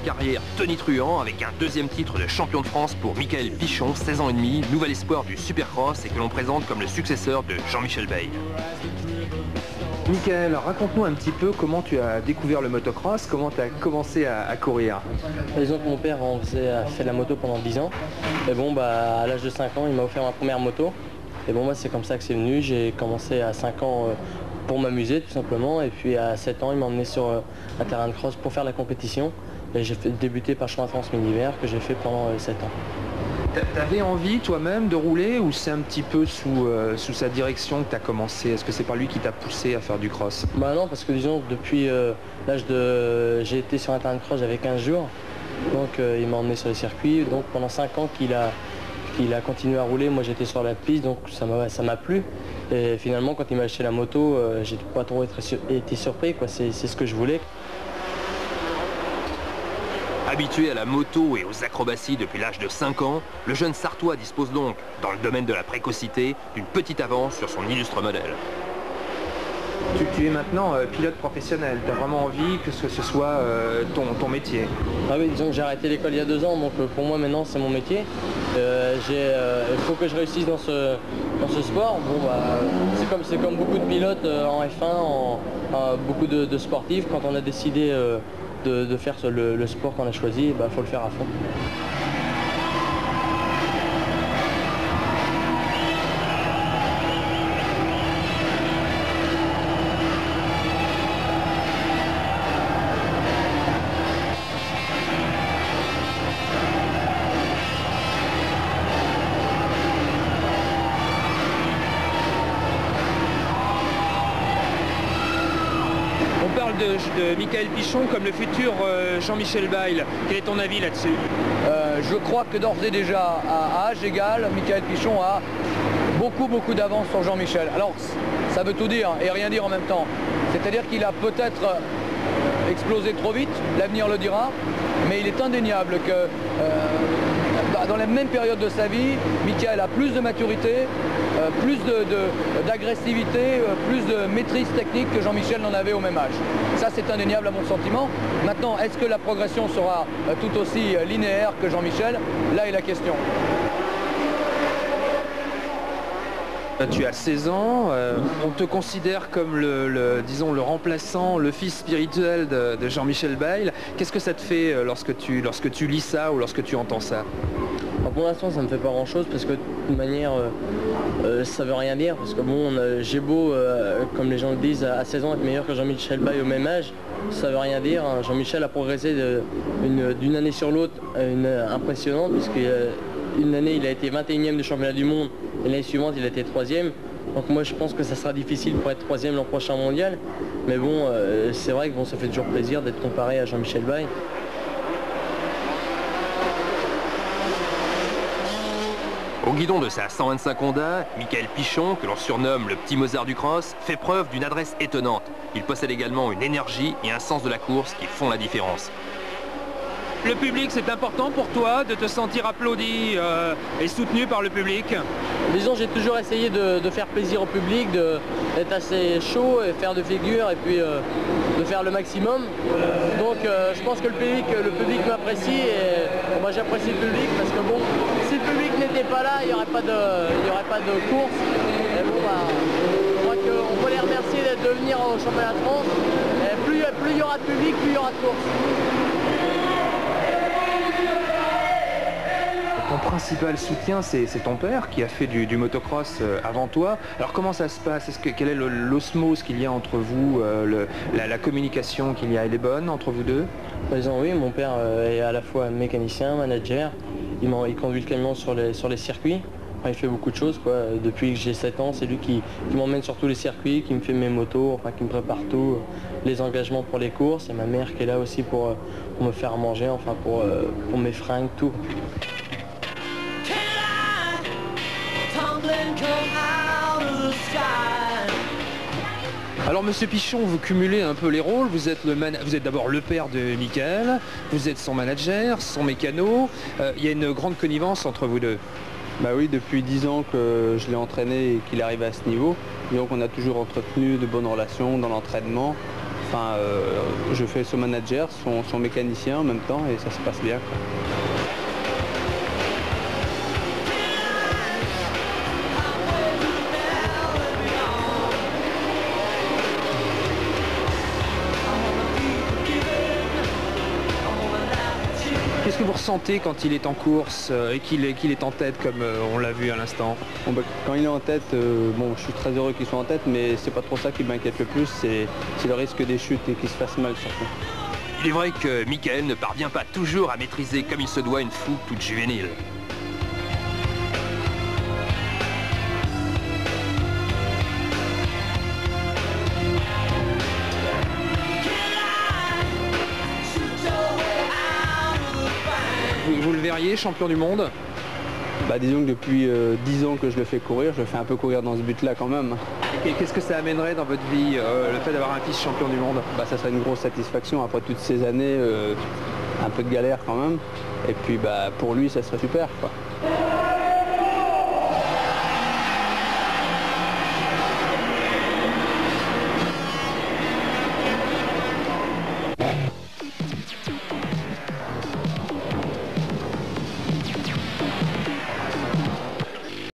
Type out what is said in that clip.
carrière tonitruant avec un deuxième titre de champion de France pour Michael Pichon, 16 ans et demi, nouvel espoir du Supercross et que l'on présente comme le successeur de Jean-Michel Bayle. Michael, raconte-nous un petit peu comment tu as découvert le motocross, comment tu as commencé à courir. Disons que mon père a fait de la moto pendant 10 ans. Et bon, à l'âge de 5 ans, il m'a offert ma première moto. Et bon, c'est comme ça que c'est venu. J'ai commencé à 5 ans pour m'amuser tout simplement. Et puis à 7 ans, il m'a emmené sur un terrain de cross pour faire la compétition. Et j'ai débuté par Chemin de France Mini-Vert que j'ai fait pendant 7 ans. T'avais envie toi-même de rouler ou c'est un petit peu sous sa direction que tu as commencé? Est-ce que c'est pas lui qui t'a poussé à faire du cross? Non, parce que disons depuis l'âge de... J'ai été sur un terrain de cross, j'avais 15 jours. Donc il m'a emmené sur les circuits. Donc pendant 5 ans qu'il a continué à rouler, moi j'étais sur la piste, donc ça m'a plu. Et finalement quand il m'a acheté la moto, j'ai pas trop été surpris, quoi. C'est ce que je voulais. Habitué à la moto et aux acrobaties depuis l'âge de 5 ans, le jeune Sartois dispose donc, dans le domaine de la précocité, d'une petite avance sur son illustre modèle. Tu es maintenant pilote professionnel, tu as vraiment envie que ce soit ton métier? Ah oui, disons que j'ai arrêté l'école il y a 2 ans, donc pour moi maintenant c'est mon métier. Il faut que je réussisse dans ce sport. C'est comme beaucoup de pilotes en F1, beaucoup de sportifs, quand on a décidé de faire le sport qu'on a choisi, il faut le faire à fond. On parle de Michael Pichon comme le futur Jean-Michel Bayle. Quel est ton avis là-dessus? Je crois que d'ores et déjà, à âge égal, Michael Pichon a beaucoup d'avance sur Jean-Michel. Alors, ça veut tout dire et rien dire en même temps. C'est-à-dire qu'il a peut-être explosé trop vite, l'avenir le dira, mais il est indéniable que dans la même période de sa vie, Michael a plus de maturité, plus d'agressivité, plus de maîtrise technique que Jean-Michel n'en avait au même âge. Ça, c'est indéniable à mon sentiment. Maintenant, est-ce que la progression sera tout aussi linéaire que Jean-Michel? Là est la question. Tu as 16 ans, on te considère comme disons, le remplaçant, le fils spirituel de Jean-Michel Bayle. Qu'est-ce que ça te fait lorsque tu lis ça ou lorsque tu entends ça? Pour l'instant ça ne me fait pas grand chose parce que de toute manière ça veut rien dire parce que j'ai beau, comme les gens le disent, à 16 ans être meilleur que Jean-Michel Bayle au même âge, ça veut rien dire. Jean-Michel a progressé d'une année sur l'autre impressionnante puisqu'une année il a été 21e du championnat du monde et l'année suivante il a été 3e. Donc moi je pense que ça sera difficile pour être 3e l'an prochain mondial. Mais c'est vrai que ça fait toujours plaisir d'être comparé à Jean-Michel Bayle. Au guidon de sa 125 Honda, Michael Pichon, que l'on surnomme le petit Mozart du cross, fait preuve d'une adresse étonnante. Il possède également une énergie et un sens de la course qui font la différence. Le public, c'est important pour toi de te sentir applaudi et soutenu par le public? Disons, j'ai toujours essayé de faire plaisir au public, d'être assez chaud et faire de figure et puis de faire le maximum. Donc je pense que le public m'apprécie et moi j'apprécie le public parce que si le public n'était pas là, il n'y aurait pas de course. Et je crois qu'on peut les remercier de venir au championnat de France. Et plus il y aura de public, plus il y aura de course. Ton principal soutien, c'est ton père qui a fait du motocross avant toi. Alors comment ça se passe? Quelle est l'osmose qu'il y a entre vous, la communication qu'il y a? Elle est bonne entre vous deux? Oui, mon père est à la fois mécanicien, manager. Il conduit le camion sur les circuits. Enfin, il fait beaucoup de choses, quoi. Depuis que j'ai 7 ans, c'est lui qui m'emmène sur tous les circuits, qui me fait mes motos, enfin, qui me prépare tout, les engagements pour les courses. Et ma mère qui est là aussi pour me faire manger, enfin pour mes fringues, tout. Alors Monsieur Pichon, vous cumulez un peu les rôles, vous êtes d'abord le père de Michael, vous êtes son manager, son mécano, il y a une grande connivence entre vous deux. Bah oui, depuis 10 ans que je l'ai entraîné et qu'il arrive à ce niveau, donc on a toujours entretenu de bonnes relations dans l'entraînement. Enfin, je fais son manager, son mécanicien en même temps et ça se passe bien, quoi. Qu'est-ce que vous ressentez quand il est en course et qu'il est en tête comme on l'a vu à l'instant? Bon, bah, quand il est en tête, bon, je suis très heureux qu'il soit en tête, mais c'est pas trop ça qui m'inquiète le plus, c'est le risque des chutes et qu'il se fasse mal surtout. Il est vrai que Michael ne parvient pas toujours à maîtriser comme il se doit une fougue toute juvénile. Vous le verriez champion du monde? Bah, disons que depuis 10 ans que je le fais courir, je le fais un peu courir dans ce but-là quand même. Et qu'est-ce que ça amènerait dans votre vie, le fait d'avoir un fils champion du monde? Bah, ça serait une grosse satisfaction après toutes ces années, un peu de galère quand même. Et puis bah, pour lui, ça serait super, quoi.